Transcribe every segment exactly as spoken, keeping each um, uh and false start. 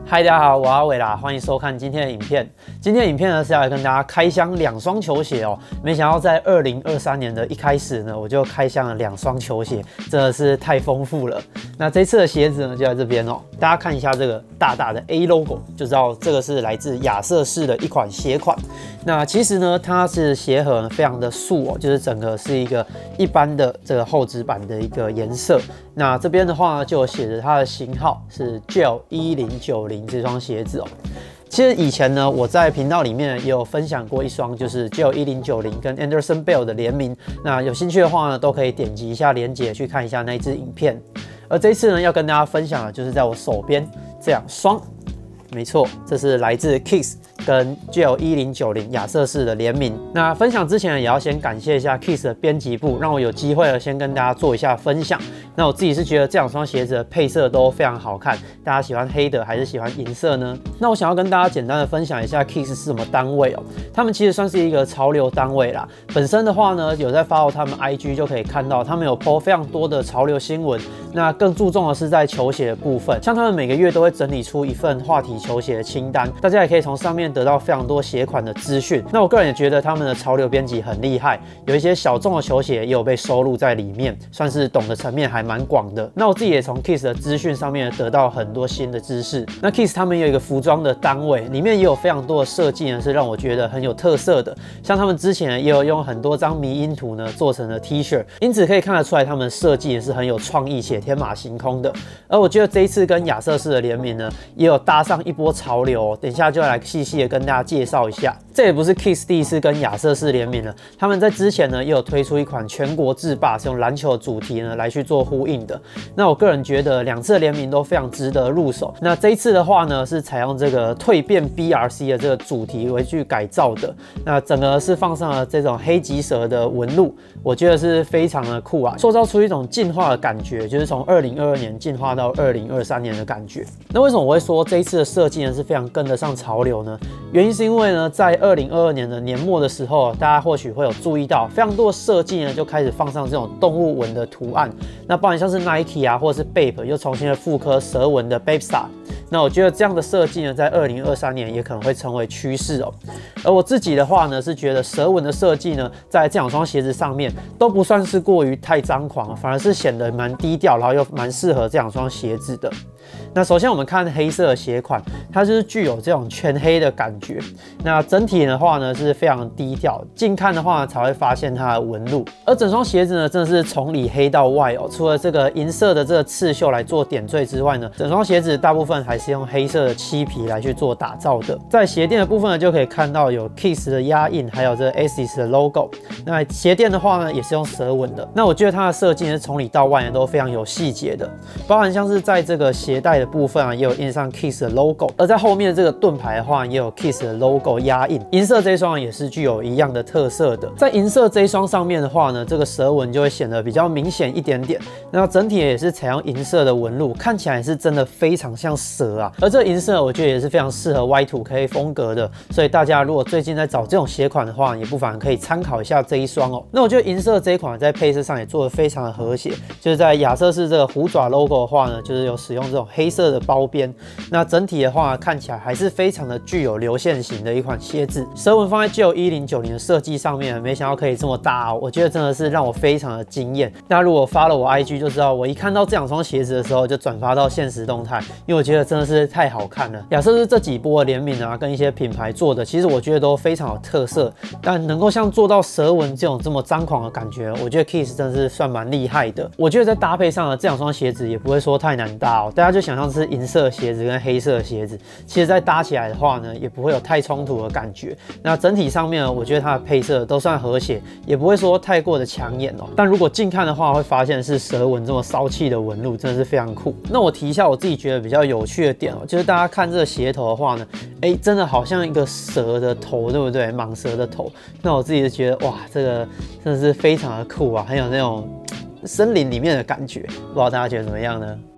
嗨，大家好，我阿伟啦，欢迎收看今天的影片。今天的影片呢是要来跟大家开箱两双球鞋哦。没想到在二零二三年的一开始呢，我就开箱了两双球鞋，真的是太丰富了。那这次的鞋子呢就在这边哦，大家看一下这个大大的 A logo， 就知道这个是来自亚瑟士的一款鞋款。那其实呢，它是鞋盒呢非常的素哦，就是整个是一个一般的这个厚纸板的一个颜色。那这边的话呢，就有写着它的型号是 Gel 一零九零这双鞋子哦。其实以前呢，我在频道里面也有分享过一双，就是 Gel 一零九零跟 Anderson Bell 的联名。那有兴趣的话呢，都可以点击一下链接去看一下那一支影片。而这一次呢，要跟大家分享的就是在我手边这两双，没错，这是来自 Kicks 跟 Gel 一零九零亚瑟士的联名。那分享之前也要先感谢一下 Kicks 的编辑部，让我有机会先跟大家做一下分享。那我自己是觉得这两双鞋子的配色都非常好看，大家喜欢黑的还是喜欢银色呢？那我想要跟大家简单的分享一下 Kicks 是什么单位哦。他们其实算是一个潮流单位啦。本身的话呢，有在 follow 他们 I G 就可以看到，他们有 po 非常多的潮流新闻。那更注重的是在球鞋的部分，像他们每个月都会整理出一份话题球鞋的清单，大家也可以从上面得到非常多鞋款的资讯。那我个人也觉得他们的潮流编辑很厉害，有一些小众的球鞋也有被收录在里面，算是懂的层面还蛮广的。那我自己也从 Kicks 的资讯上面得到很多新的知识。那 Kicks 他们有一个服装的单位，里面也有非常多的设计呢，是让我觉得很有特色的。像他们之前也有用很多张迷因图呢做成了 T 恤，因此可以看得出来他们的设计也是很有创意且天马行空的。而我觉得这一次跟亚瑟士的联名呢，也有搭上一波潮流哦，等一下就来细细的跟大家介绍一下。这也不是 Kicks 第一次跟亚瑟士联名了，他们在之前呢也有推出一款全国制霸，是用篮球的主题呢来去做呼应的。那我个人觉得两次的联名都非常值得入手。那这一次的话呢，是采用这个蜕变 B R C 的这个主题为去改造的。那整个是放上了这种黑棘蛇的纹路，我觉得是非常的酷啊，塑造出一种进化的感觉，就是从二零二二年进化到二零二三年的感觉。那为什么我会说这一次的设计呢是非常跟得上潮流呢？原因是因为呢，在二零二二年的年末的时候，大家或许会有注意到，非常多的设计呢就开始放上这种动物纹的图案。那包含像是 Nike 啊，或者是 Bape 又重新的复刻蛇纹的 Bape Star。那我觉得这样的设计呢，在二零二三年也可能会成为趋势哦。而我自己的话呢，是觉得蛇纹的设计呢，在这两双鞋子上面都不算是过于太张狂，反而是显得蛮低调，然后又蛮适合这两双鞋子的。那首先我们看黑色的鞋款，它就是具有这种全黑的感觉。那整体的话呢是非常低调，近看的话才会发现它的纹路。而整双鞋子呢，真的是从里黑到外哦。除了这个银色的这个刺绣来做点缀之外呢，整双鞋子大部分还是用黑色的漆皮来去做打造的。在鞋垫的部分呢，就可以看到有 Kicks 的压印，还有这个 Asics 的 logo。那鞋垫的话呢，也是用蛇纹的。那我觉得它的设计是从里到外呢都非常有细节的，包含像是在这个鞋带的部分啊，也有印上 Kicks 的 logo， 而在后面这个盾牌的话，也有 Kicks 的 logo 压印。银色这一双也是具有一样的特色的。在银色这一双上面的话呢，这个蛇纹就会显得比较明显一点点。那整体也是采用银色的纹路，看起来是真的非常像蛇啊。而这银色我觉得也是非常适合 Y two K 风格的，所以大家如果最近在找这种鞋款的话，也不妨可以参考一下这一双哦。那我觉得银色这一款在配色上也做得非常的和谐，就是在亚瑟士这个虎爪 logo 的话呢，就是有使用这种黑色的包边。那整体的话看起来还是非常的具有流线型的一款鞋子。蛇纹放在 Gel 一零九零的设计上面，没想到可以这么大哦，我觉得真的是让我非常的惊艳。大家如果发了我 I G 就知道，我一看到这两双鞋子的时候就转发到限时动态，因为我觉得真的是太好看了。亚瑟士这几波的联名啊，跟一些品牌做的，其实我觉得都非常有特色，但能够像做到蛇纹这种这么张狂的感觉，我觉得 Kicks 真的是算蛮厉害的。我觉得在搭配上呢，这两双鞋子也不会说太难搭哦，大家就想象是银色的鞋子跟黑色的鞋子，其实在搭起来的话呢，也不会有太冲突的感觉。那整体上面呢，我觉得它的配色都算和谐，也不会说太过的抢眼哦。但如果近看的话，会发现是蛇纹这么骚气的纹路，真的是非常酷。那我提一下我自己觉得比较有趣的点哦，就是大家看这个鞋头的话呢，哎，真的好像一个蛇的头，对不对？蟒蛇的头。那我自己就觉得哇，这个真的是非常的酷啊，很有那种森林里面的感觉。不知道大家觉得怎么样呢？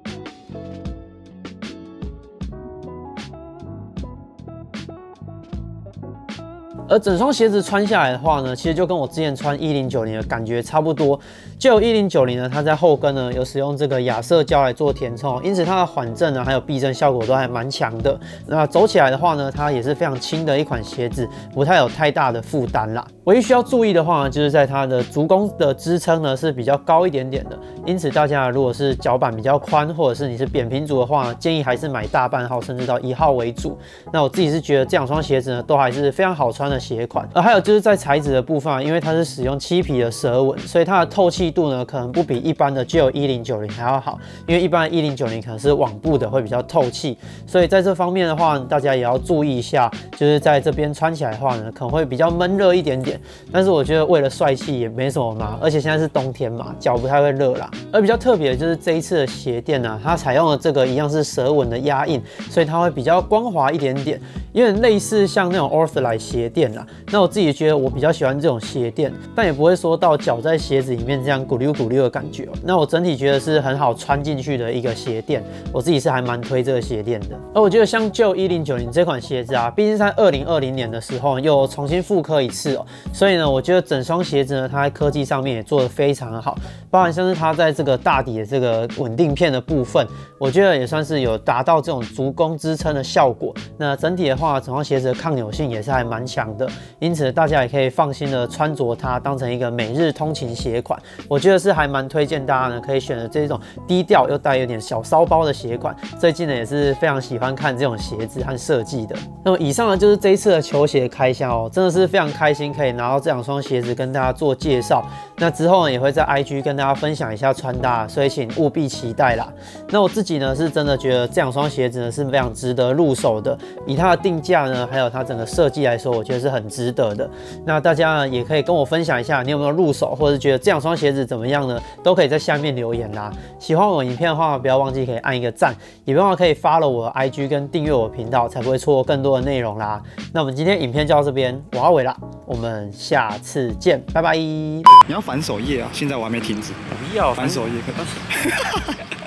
而整双鞋子穿下来的话呢，其实就跟我之前穿一零九零的感觉差不多。就有一零九零呢，它在后跟呢有使用这个亚瑟胶来做填充，因此它的缓震呢还有避震效果都还蛮强的。那走起来的话呢，它也是非常轻的一款鞋子，不太有太大的负担啦。唯一需要注意的话呢，就是在它的足弓的支撑呢是比较高一点点的，因此大家如果是脚板比较宽，或者是你是扁平足的话，建议还是买大半号甚至到一号为主。那我自己是觉得这两双鞋子呢都还是非常好穿的鞋款。而还有就是在材质的部分，因为它是使用漆皮的蛇纹，所以它的透气度呢可能不比一般的 Gel 一零九零还要好，因为一般的一零九零可能是网布的会比较透气，所以在这方面的话，大家也要注意一下，就是在这边穿起来的话呢，可能会比较闷热一点点。但是我觉得为了帅气也没什么嘛，而且现在是冬天嘛，脚不太会热啦。而比较特别的就是这一次的鞋垫呢、啊，它采用了这个一样是蛇纹的压印，所以它会比较光滑一点点，有点类似像那种 Ortholite 鞋垫啦。那我自己觉得我比较喜欢这种鞋垫，但也不会说到脚在鞋子里面这样咕溜咕溜的感觉、喔。那我整体觉得是很好穿进去的一个鞋垫，我自己是还蛮推这个鞋垫的。而我觉得像就一零九零这款鞋子啊，毕竟在二零二零年的时候又重新复刻一次哦、喔，所以呢，我觉得整双鞋子呢，它在科技上面也做得非常好，包含像是它在这个大底的这个稳定片的部分，我觉得也算是有达到这种足弓支撑的效果。那整体的话，整双鞋子的抗扭性也是还蛮强的，因此大家也可以放心的穿着它，当成一个每日通勤鞋款。我觉得是还蛮推荐大家呢，可以选择这种低调又带有点小骚包的鞋款。最近呢也是非常喜欢看这种鞋子和设计的。那么以上呢就是这一次的球鞋开箱哦，真的是非常开心可以拿到这两双鞋子跟大家做介绍。那之后呢也会在 I G 跟大家分享一下穿搭，所以请务必期待啦。那我自己呢是真的觉得这两双鞋子呢是非常值得入手的，以它的定价呢还有它整个设计来说，我觉得是很值得的。那大家呢也可以跟我分享一下你有没有入手，或者是觉得这两双鞋子怎么样呢？都可以在下面留言啦。喜欢我影片的话，不要忘记可以按一个赞，也不要忘记可以 follow 我的 I G 跟订阅我的频道，才不会错过更多的内容啦。那我们今天影片就到这边，我阿伟啦，我们下次见，拜拜。 你要反手页啊，现在我还没停止。 不要反手页。